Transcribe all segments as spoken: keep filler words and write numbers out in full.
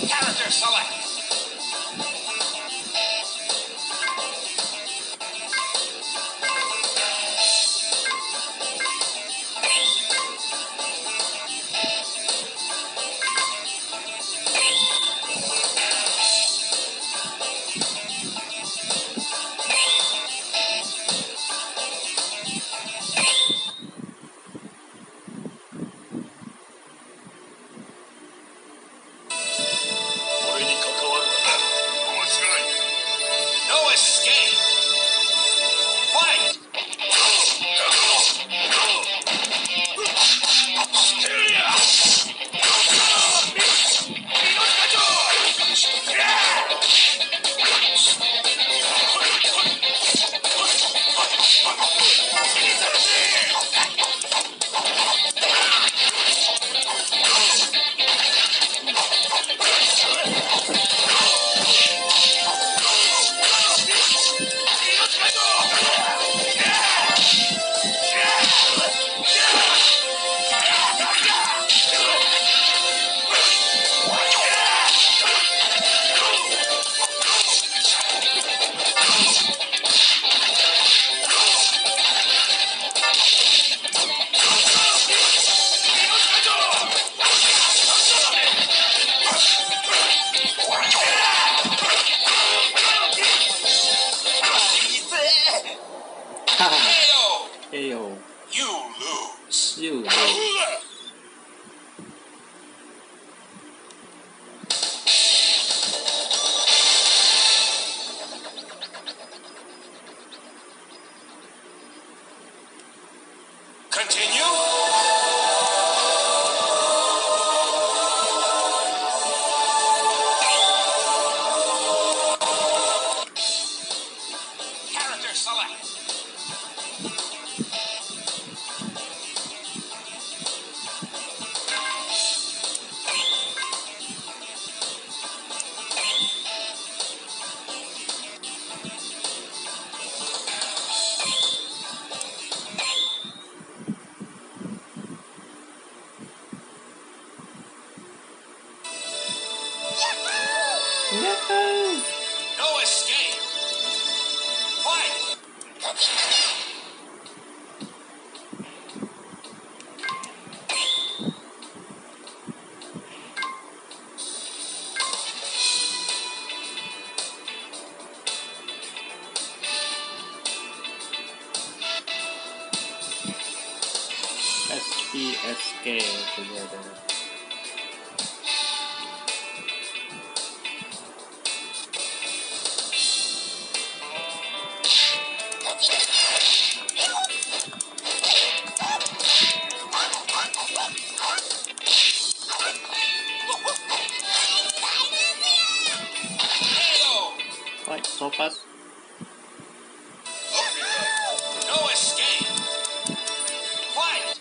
Character select. No escape. Fight. Ayo. You lose. You lose. Continue. Character select. Yahoo! No escape. Fight. S E S K together. Right, so fast. No escape. Fight.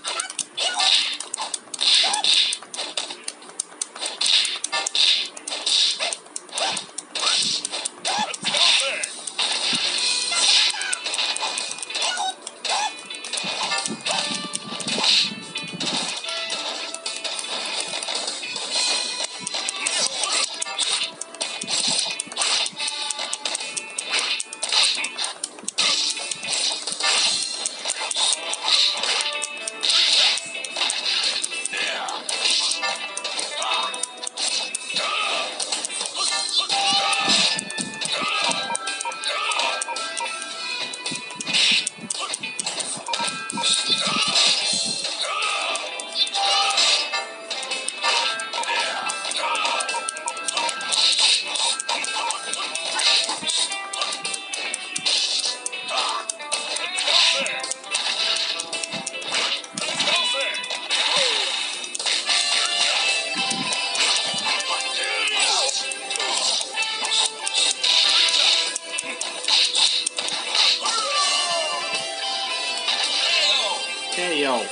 K O.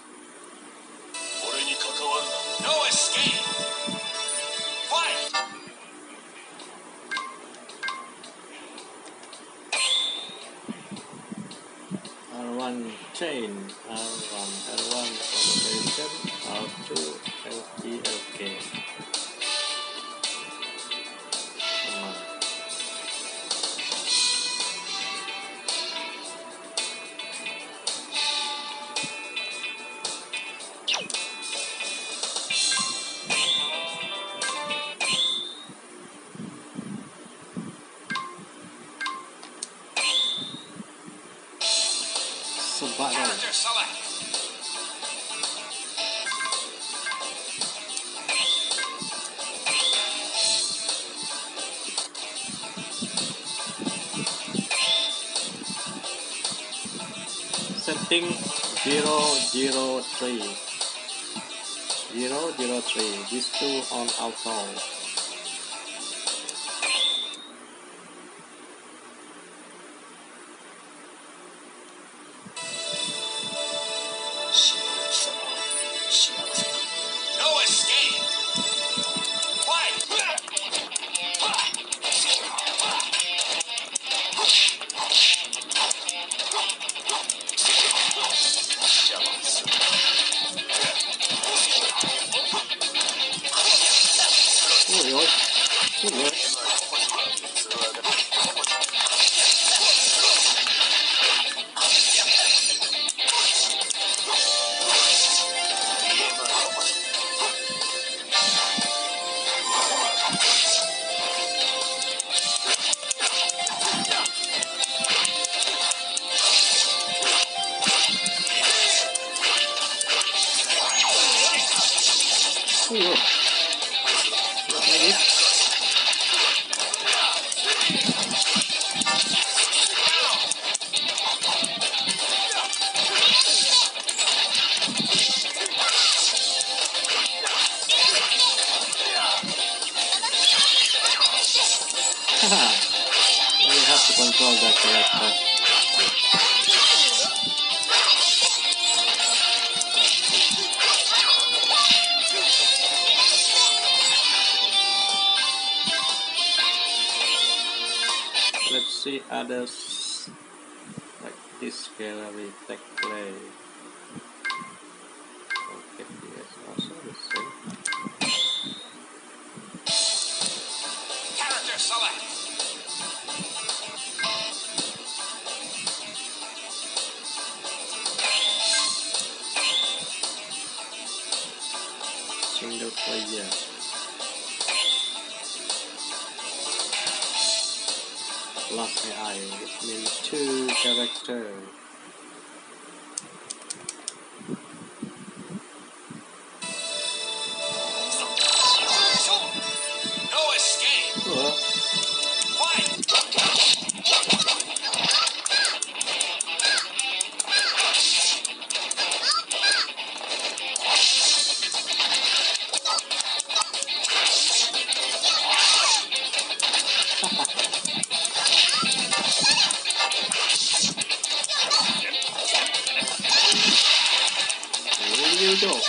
No escape. Fight. R one chain, R one, L one rotation, R two, L E, L K. setting zero zero three. zero zero three. These two on auto. No escape. Fight. Ôi ôi. Ôi ôi. Ôi ôi. Not like this. Haha. You have to control that character. Let's see others like this gallery tech play. Okay, yes, also the same. Character select. Single player. Plus A I, which means two characters. No escape. Oh, Fight. here you go.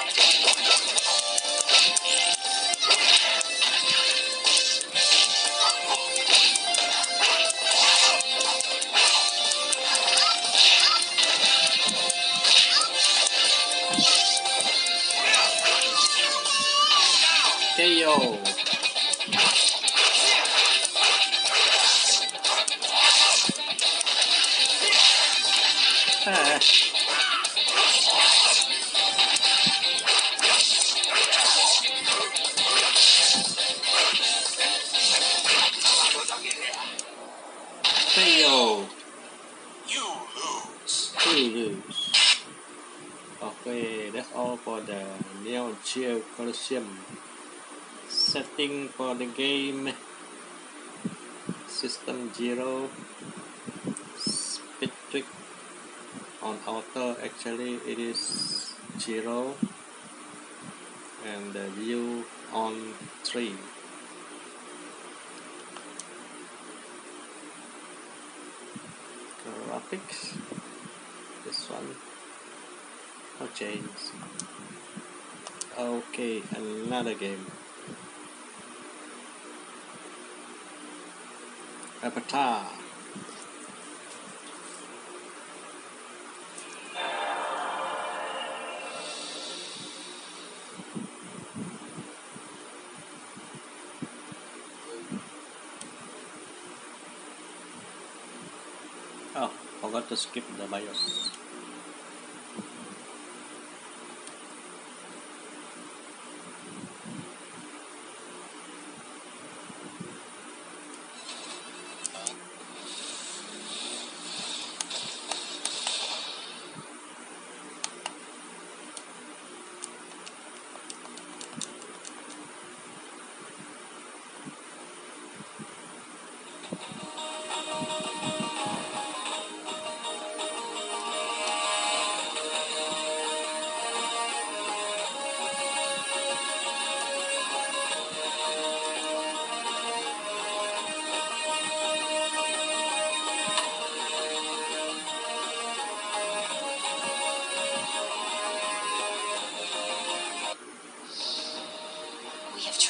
K O. Ah. K O. You lose. You lose. Okay, that's all for the Neo Geo Colosseum. Setting for the game: System zero, speed trick on auto. Actually, it is zero, and the view on three. Graphics, this one, no change. Okay, another game. Avatar. Oh, forgot to skip the BIOS.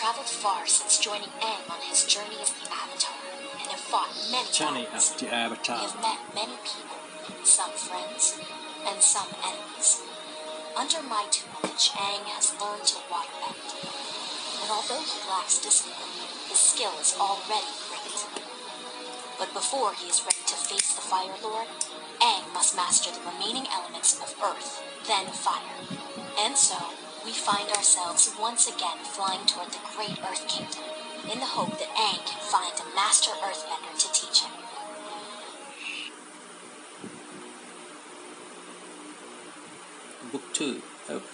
traveled far since joining Aang on his journey as the Avatar, and have fought many Journey battles. of the We Avatar. have met many people, some friends, and some enemies. Under my tutelage, Aang has learned to waterbend. And although he lacks discipline, his skill is already great. But before he is ready to face the Fire Lord, Aang must master the remaining elements of Earth, then Fire. And so, we find ourselves once again flying toward the great Earth Kingdom, in the hope that Aang can find a master Earthbender to teach him. Book two. Earth.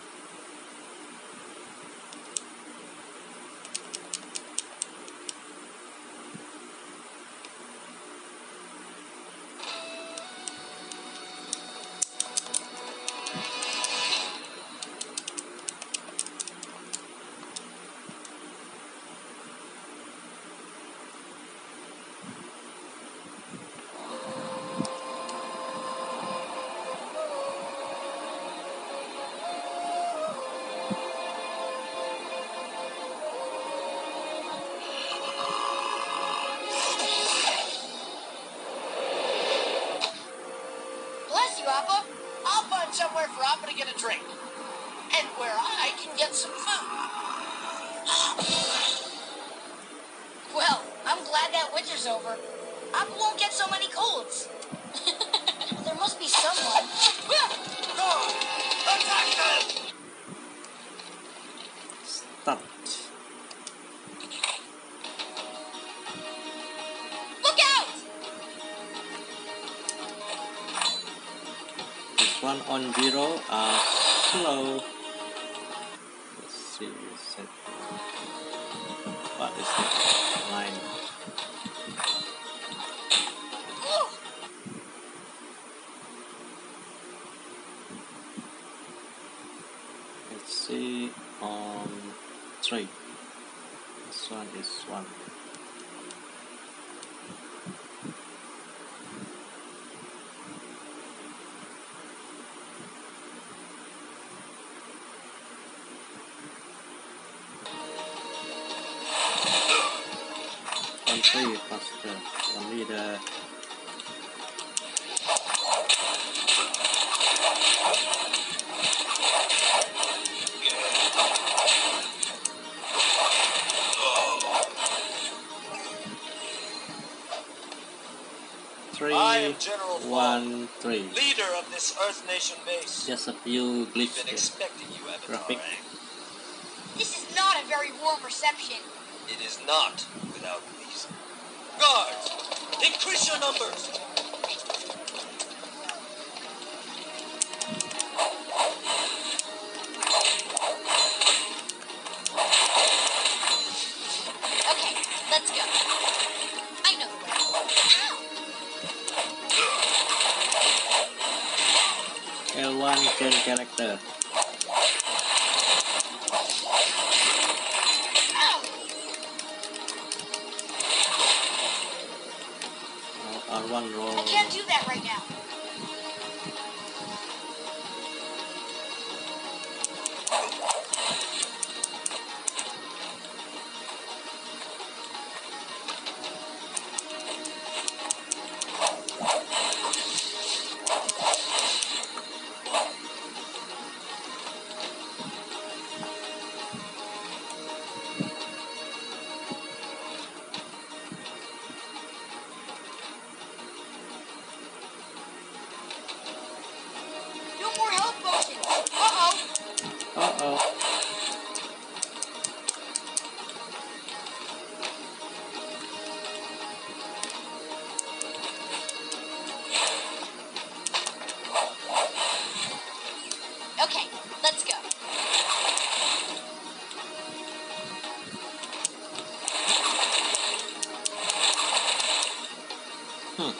Bless you, Appa. I'll find somewhere for Appa to get a drink. And where I can get some food. Well, I'm glad that winter's over. Appa won't get so many colds. There must be someone. Guard! Attack them! Start. Look out! This one on zero. Uh, slow. Let's see. Set. What is that line? Ooh. Let's see on three. This one is one. On three faster. Only the three, I am General Vaughn, one, three. leader of this Earth Nation base. Just a few We've glitches been here. expecting you, Avatar Graphic. Aang. This is not a very warm reception. It is not without reason. Guards, increase your numbers. Okay, let's go. I know the way. Ow! L one change character. Ow! R one roll. I can't do that right now. No more help potions. Uh-oh. Uh oh. Okay, let's go. Hmm.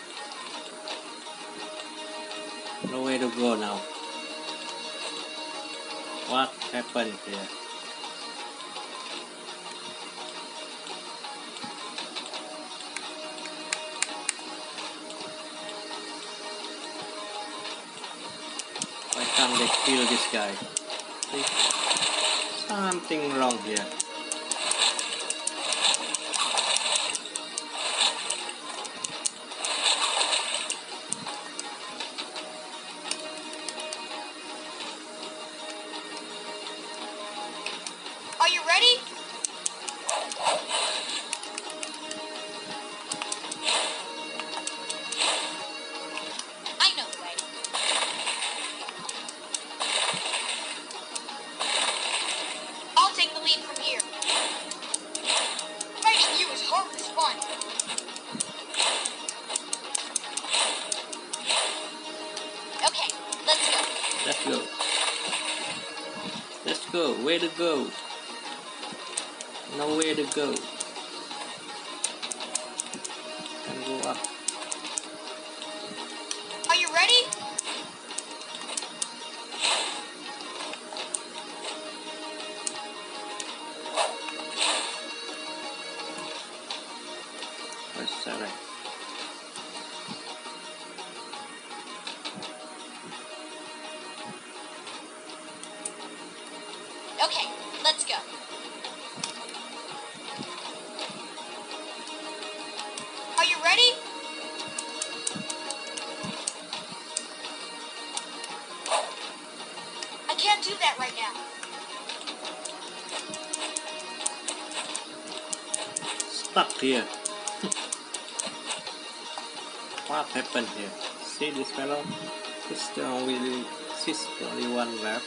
No way to go now. What happened here? Why can't they kill this guy? See? Something wrong here. ready? I know the way. I'll take the lead from here. Fighting you is harmless fun. Okay, let's go. Let's go. Let's go. Where to go? Nowhere to go. Can go up. Are you ready? Press select. Okay, let's go. Are you ready? I can't do that right now. Stuck here. What happened here? See this fellow? It's the only, it's the only one left.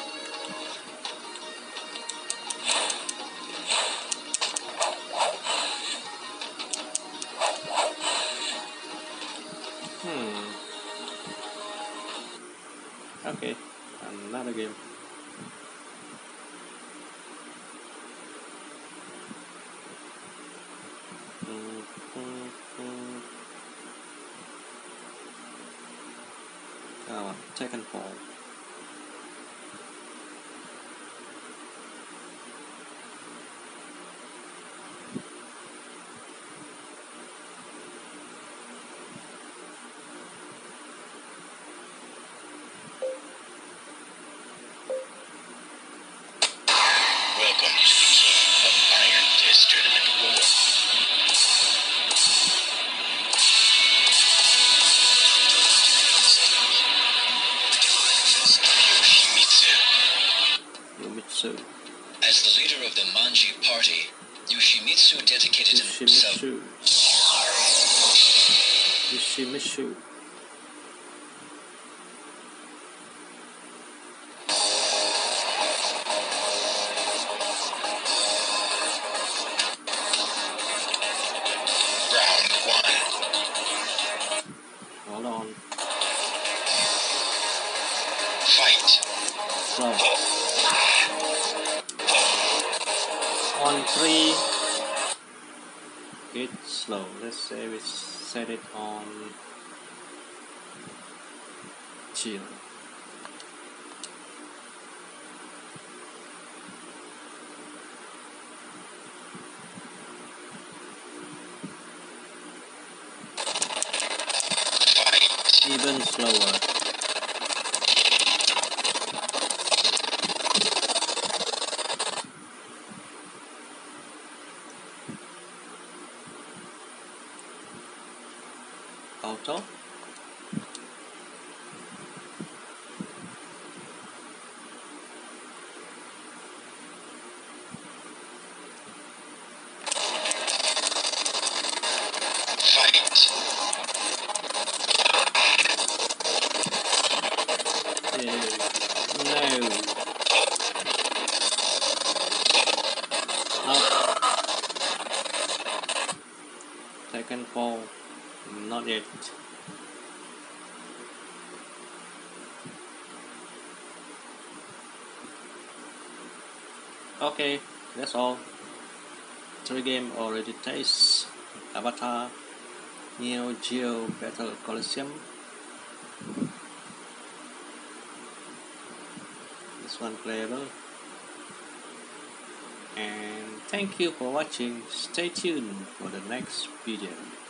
Hmm. Okay, another game. Hmm, hmm, hmm. Oh, second fall. Welcome to the King of Iron Fist Tournament War. Yoshimitsu. Yomitsu. As the leader of the Manji party, Yoshimitsu dedicated himself. Yoshimitsu. Yoshimitsu. Round one. Hold on. Fight. Slow. On three. It's slow. Let's say we set it on chill. Fight. Even slower. Auto. Fight. Yeah. No. Up. Second fall. Not yet. Okay, that's all. Three game already taste. Avatar, Neo Geo Battle Coliseum. This one playable. And thank you for watching. Stay tuned for the next video.